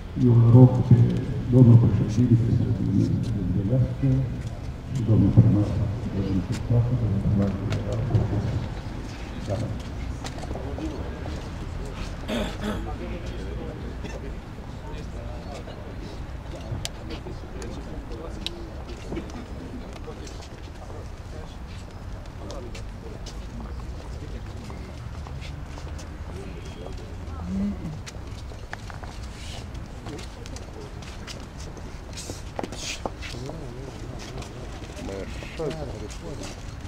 Eu rog pe domnul președinte să ne îndelească și domnul primar să ne înțeapă, domnul primar general, da. Хорошо.